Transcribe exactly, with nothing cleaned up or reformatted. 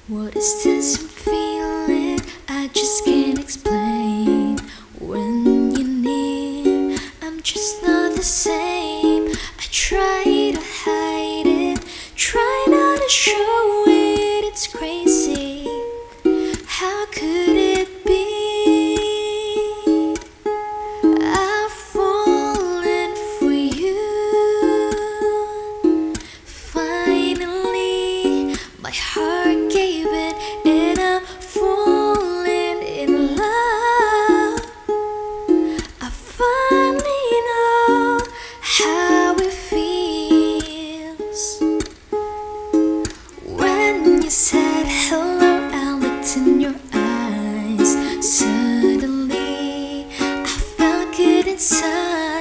What is this I'm feeling? I just can't explain. When you're near, I'm just not the same. I try to hide it, try not to show it. It's crazy. How could it be? I've fallen for you. Finally, my heart gave in, and I'm falling in love. I finally know how it feels. When you said hello, I looked in your eyes. Suddenly, I felt good inside.